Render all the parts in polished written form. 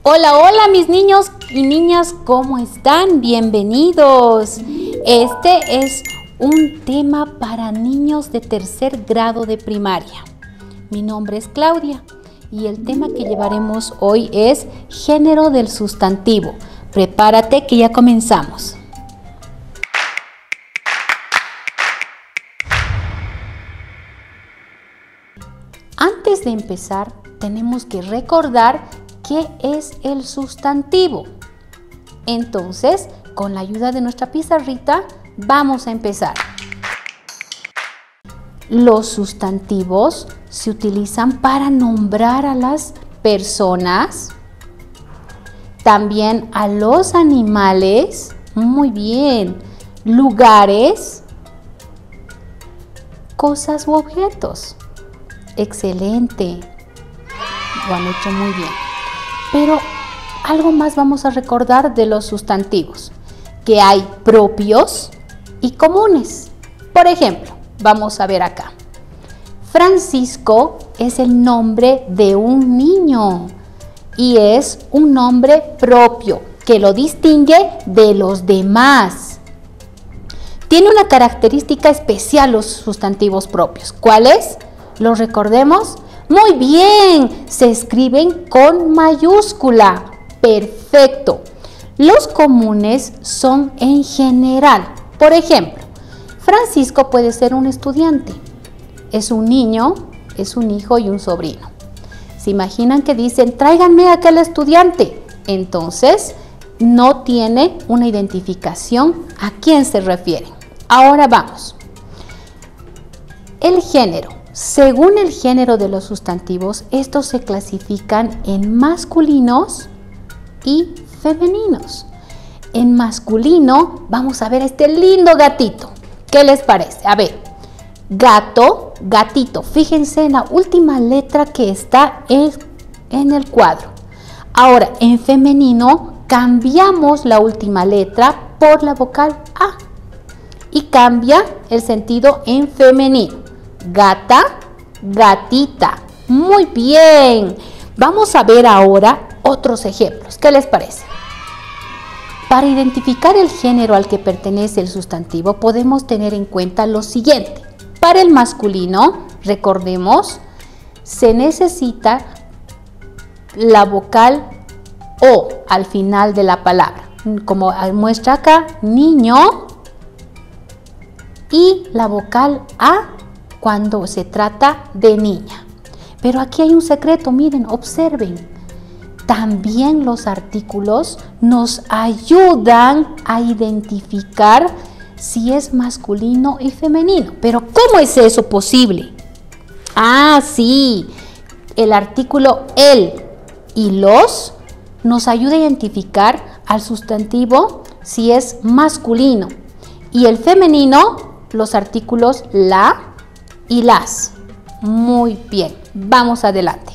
Hola, hola mis niños y niñas, ¿cómo están? Bienvenidos. Este es un tema para niños de tercer grado de primaria. Mi nombre es Claudia y el tema que llevaremos hoy es género del sustantivo. Prepárate que ya comenzamos. Antes de empezar, tenemos que recordar qué es el sustantivo. Entonces, con la ayuda de nuestra pizarrita, vamos a empezar. Los sustantivos se utilizan para nombrar a las personas, también a los animales, muy bien, lugares, cosas u objetos. Excelente, lo han hecho muy bien. Pero algo más vamos a recordar de los sustantivos, que hay propios y comunes. Por ejemplo, vamos a ver acá. Francisco es el nombre de un niño y es un nombre propio que lo distingue de los demás. Tiene una característica especial los sustantivos propios. ¿Cuál es? ¿Los recordemos? Muy bien, se escriben con mayúscula. Perfecto. Los comunes son en general. Por ejemplo, Francisco puede ser un estudiante. Es un niño, es un hijo y un sobrino. ¿Se imaginan que dicen, tráiganme a aquel estudiante? Entonces, no tiene una identificación a quién se refieren. Ahora vamos. El género. Según el género de los sustantivos, estos se clasifican en masculinos y femeninos. En masculino vamos a ver este lindo gatito. ¿Qué les parece? A ver, gato, gatito. Fíjense en la última letra que está en el cuadro. Ahora, en femenino cambiamos la última letra por la vocal A y cambia el sentido en femenino. Gata, gatita. Muy bien. Vamos a ver ahora otros ejemplos. ¿Qué les parece? Para identificar el género al que pertenece el sustantivo, podemos tener en cuenta lo siguiente. Para el masculino, recordemos, se necesita la vocal O al final de la palabra. Como muestra acá, niño, y la vocal A cuando se trata de niña. Pero aquí hay un secreto, miren, observen. También los artículos nos ayudan a identificar si es masculino y femenino. Pero ¿cómo es eso posible? Ah, sí, el artículo el y los nos ayuda a identificar al sustantivo si es masculino. Y el femenino, los artículos la y las. Muy bien, vamos adelante.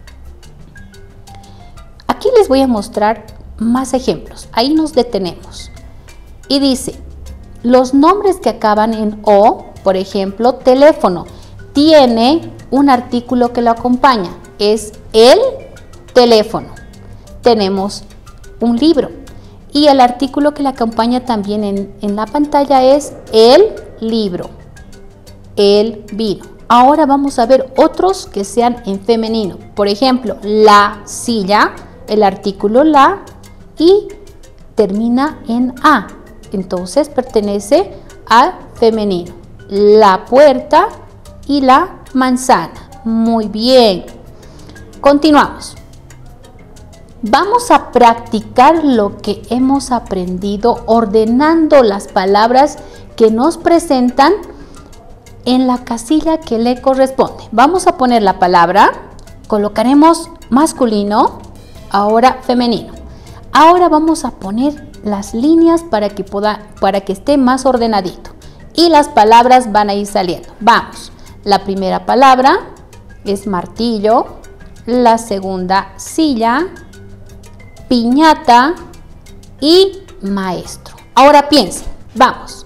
Aquí les voy a mostrar más ejemplos. Ahí nos detenemos. Y dice, los nombres que acaban en O, por ejemplo, teléfono, tiene un artículo que lo acompaña. Es el teléfono. Tenemos un libro. Y el artículo que le acompaña también en la pantalla es el libro. El vino. Ahora vamos a ver otros que sean en femenino. Por ejemplo, la silla, el artículo la y termina en A. Entonces pertenece a femenino. La puerta y la manzana. Muy bien. Continuamos. Vamos a practicar lo que hemos aprendido ordenando las palabras que nos presentan en la casilla que le corresponde. Vamos a poner la palabra, colocaremos masculino, ahora femenino. Ahora vamos a poner las líneas para que esté más ordenadito. Y las palabras van a ir saliendo. Vamos, la primera palabra es martillo, la segunda silla, piñata y maestro. Ahora piensen, vamos.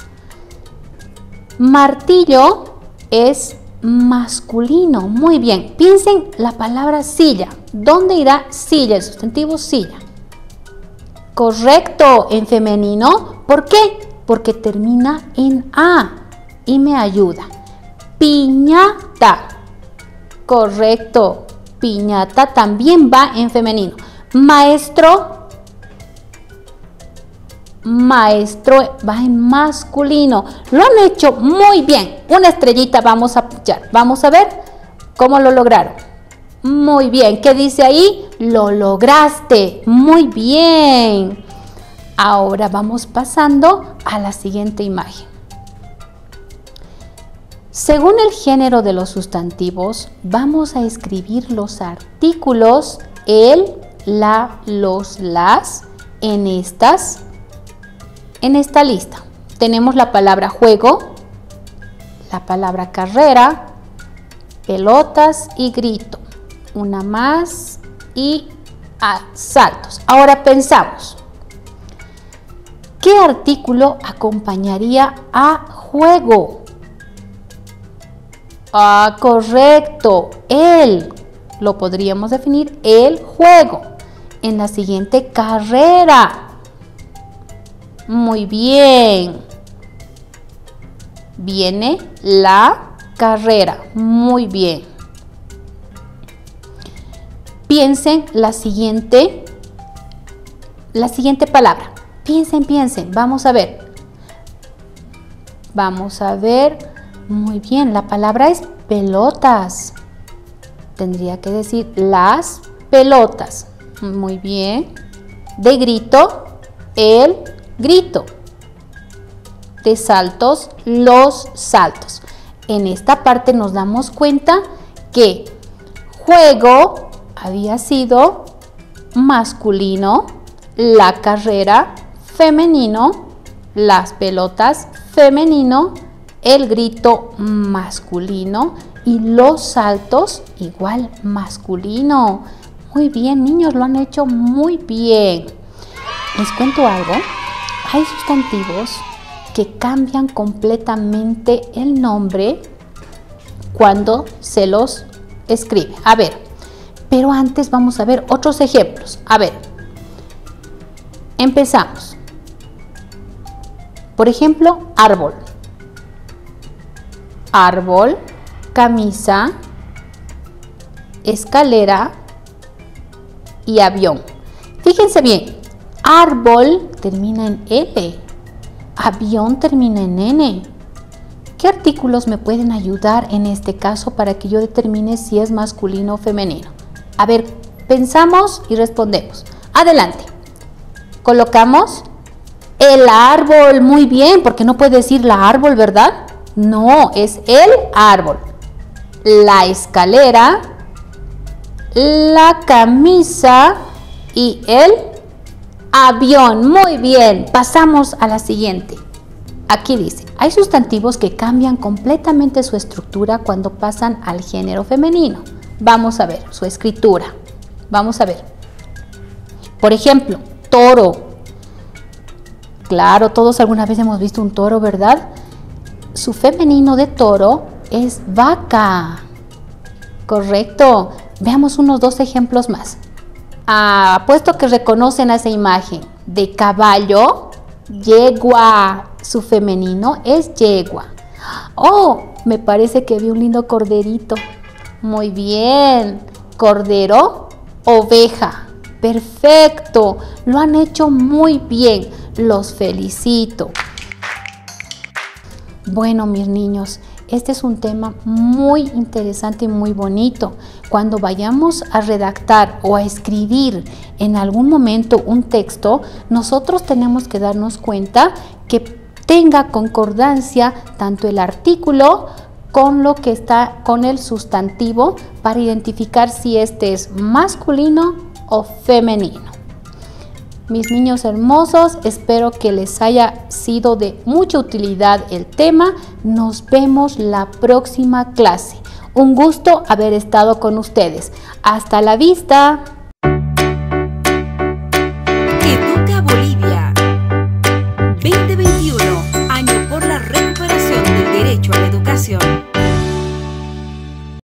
Martillo es masculino. Muy bien. Piensen la palabra silla. ¿dónde irá silla? El sustantivo silla. Correcto, en femenino. ¿Por qué? Porque termina en A y me ayuda. Piñata. Correcto, piñata también va en femenino. Maestro. Maestro va en masculino. Lo han hecho muy bien. Una estrellita vamos a echar. Vamos a ver cómo lo lograron. Muy bien. ¿Qué dice ahí? Lo lograste. Muy bien. Ahora vamos pasando a la siguiente imagen. Según el género de los sustantivos, vamos a escribir los artículos el, la, los, las en esta lista. Tenemos la palabra juego, la palabra carrera, pelotas y grito. Una más y saltos. Ahora pensamos. ¿Qué artículo acompañaría a juego? Correcto, el. Lo podríamos definir el juego. En la siguiente, carrera. Muy bien. Viene la carrera. Muy bien. Piensen la siguiente palabra. Piensen. Vamos a ver. Muy bien, la palabra es pelotas. Tendría que decir las pelotas. Muy bien. De grito, el grito. De saltos, los saltos. En esta parte nos damos cuenta que juego había sido masculino, la carrera femenino, las pelotas femenino, el grito masculino y los saltos igual masculino. Muy bien, niños, lo han hecho muy bien. Les cuento algo. Hay sustantivos que cambian completamente el nombre cuando se los escribe. A ver, pero antes vamos a ver otros ejemplos. A ver, empezamos. Por ejemplo, árbol. Árbol, camisa, escalera y avión. Fíjense bien, árbol termina en L, avión termina en N. ¿Qué artículos me pueden ayudar en este caso para que yo determine si es masculino o femenino? A ver, pensamos y respondemos. Adelante. Colocamos el árbol, muy bien, porque no puede decir la árbol, ¿verdad? No, es el árbol. La escalera, la camisa y el avión. Muy bien, pasamos a la siguiente. Aquí dice, hay sustantivos que cambian completamente su estructura cuando pasan al género femenino. Vamos a ver su escritura. Vamos a ver. Por ejemplo, toro. Claro, todos alguna vez hemos visto un toro, ¿verdad? Su femenino de toro es vaca. Correcto. Veamos unos dos ejemplos más. Puesto que reconocen a esa imagen de caballo, yegua. Su femenino es yegua. Oh, me parece que vi un lindo corderito. Muy bien. Cordero, oveja. Perfecto. Lo han hecho muy bien. Los felicito. Bueno, mis niños, este es un tema muy interesante y muy bonito. Cuando vayamos a redactar o a escribir en algún momento un texto, nosotros tenemos que darnos cuenta que tenga concordancia tanto el artículo con lo que está con el sustantivo para identificar si este es masculino o femenino. Mis niños hermosos, espero que les haya sido de mucha utilidad el tema. Nos vemos la próxima clase. Un gusto haber estado con ustedes. Hasta la vista. Educa Bolivia 2021, año por la recuperación del derecho a la educación.